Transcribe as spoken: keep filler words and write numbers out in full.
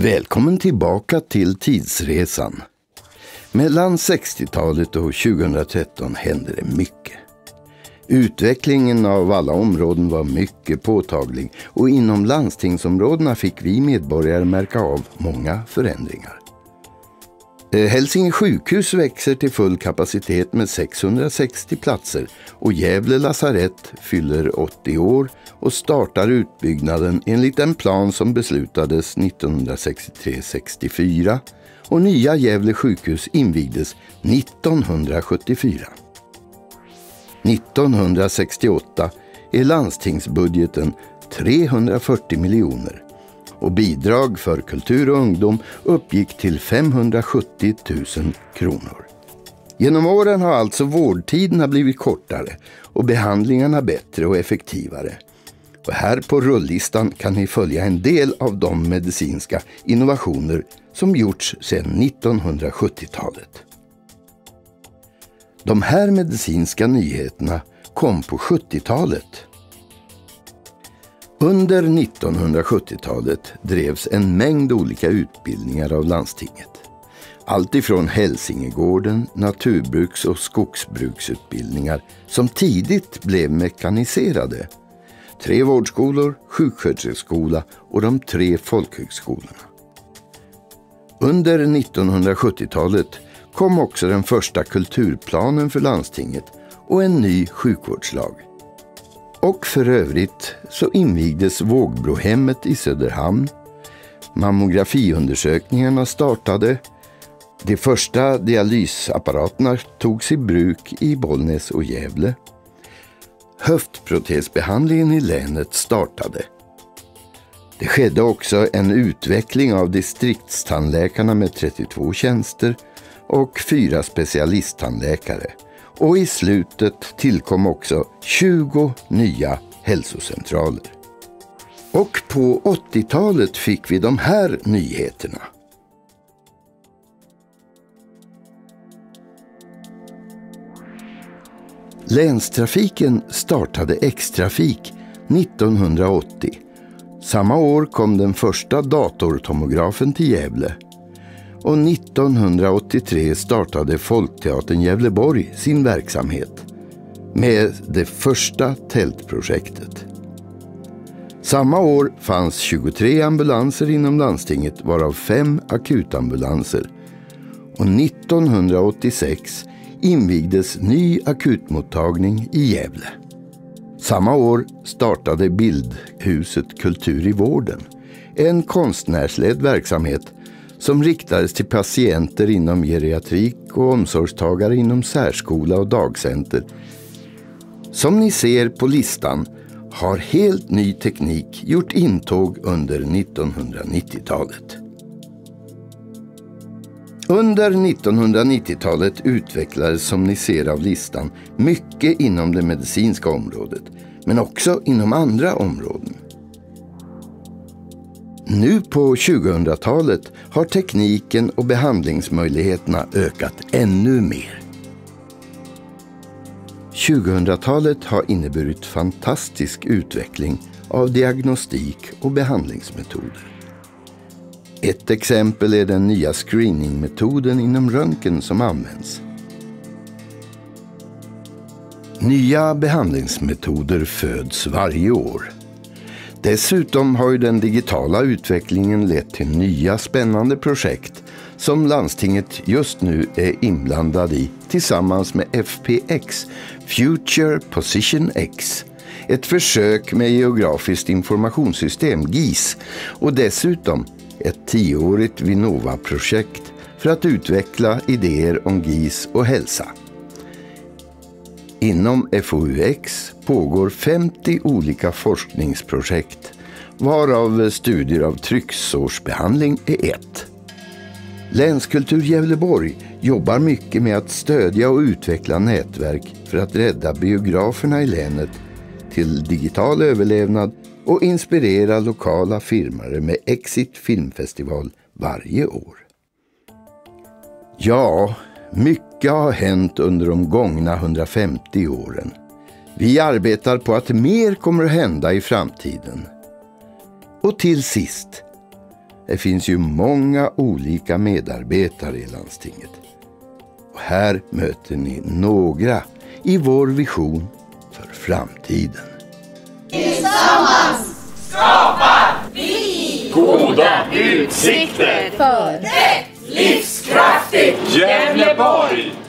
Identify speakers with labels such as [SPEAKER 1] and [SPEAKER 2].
[SPEAKER 1] Välkommen tillbaka till tidsresan. Mellan sextiotalet och tjugohundratretton hände det mycket. Utvecklingen av alla områden var mycket påtaglig och inom landstingsområdena fick vi medborgare märka av många förändringar. Hälsinge sjukhus växer till full kapacitet med sexhundrasextio platser och Gävle lasarett fyller åttio år och startar utbyggnaden enligt en plan som beslutades nittonhundrasextiotre sextiofyra och nya Gävle sjukhus invigdes nittonhundrasjuttiofyra. nittonhundrasextioåtta är landstingsbudgeten trehundrafyrtio miljoner och bidrag för kultur och ungdom uppgick till femhundrasjuttio tusen kronor. Genom åren har alltså vårdtiderna blivit kortare och behandlingarna bättre och effektivare. Och här på rulllistan kan ni följa en del av de medicinska innovationer som gjorts sedan nittonhundrasjuttiotalet. De här medicinska nyheterna kom på sjuttiotalet. Under nittonhundrasjuttiotalet drevs en mängd olika utbildningar av landstinget. Allt ifrån Hälsingegården, naturbruks- och skogsbruksutbildningar som tidigt blev mekaniserade. Tre vårdskolor, sjuksköterskeskola och de tre folkhögskolorna. Under nittonhundrasjuttiotalet kom också den första kulturplanen för landstinget och en ny sjukvårdslag. Och för övrigt så invigdes Vågbrohemmet i Söderhamn. Mammografiundersökningarna startade. De första dialysapparaterna togs i bruk i Bollnäs och Gävle. Höftprotesbehandlingen i länet startade. Det skedde också en utveckling av distriktstandläkarna med trettiotvå tjänster och fyra specialisttandläkare. Och i slutet tillkom också tjugo nya hälsocentraler. Och på åttiotalet fick vi de här nyheterna. Länstrafiken startade X-trafik nittonhundraåttio. Samma år kom den första datortomografen till Gävle. Och nittonhundraåttiotre startade Folkteatern Gävleborg sin verksamhet med det första tältprojektet. Samma år fanns tjugotre ambulanser inom landstinget, varav fem akutambulanser. Och nittonhundraåttiosex invigdes ny akutmottagning i Gävle. Samma år startade Bildhuset Kultur i vården, en konstnärsledd verksamhet som riktades till patienter inom geriatrik och omsorgstagare inom särskola och dagcenter. Som ni ser på listan har helt ny teknik gjort intåg under nittonhundranittiotalet. Under nittonhundranittiotalet utvecklades, som ni ser av listan, mycket inom det medicinska området, men också inom andra områden. Nu på tjugohundratalet har tekniken och behandlingsmöjligheterna ökat ännu mer. tjugohundratalet har inneburit fantastisk utveckling av diagnostik och behandlingsmetoder. Ett exempel är den nya screeningmetoden inom röntgen som används. Nya behandlingsmetoder föds varje år. Dessutom har ju den digitala utvecklingen lett till nya spännande projekt som landstinget just nu är inblandad i tillsammans med F P X, Future Position X, ett försök med geografiskt informationssystem, G I S, och dessutom ett tioårigt Vinnova-projekt för att utveckla idéer om G I S och hälsa. Inom F O U X pågår femtio olika forskningsprojekt, varav studier av trycksårsbehandling är ett. Länskultur Gävleborg jobbar mycket med att stödja och utveckla nätverk för att rädda biograferna i länet till digital överlevnad och inspirera lokala firmare med Exit Filmfestival varje år. Ja, mycket har hänt under de gångna hundrafemtio åren. Vi arbetar på att mer kommer att hända i framtiden. Och till sist, Det finns ju många olika medarbetare i landstinget. Och här möter ni några i vår vision för framtiden.
[SPEAKER 2] Tillsammans skapar vi
[SPEAKER 3] goda utsikter
[SPEAKER 2] för ett livskraftigt Gävleborg.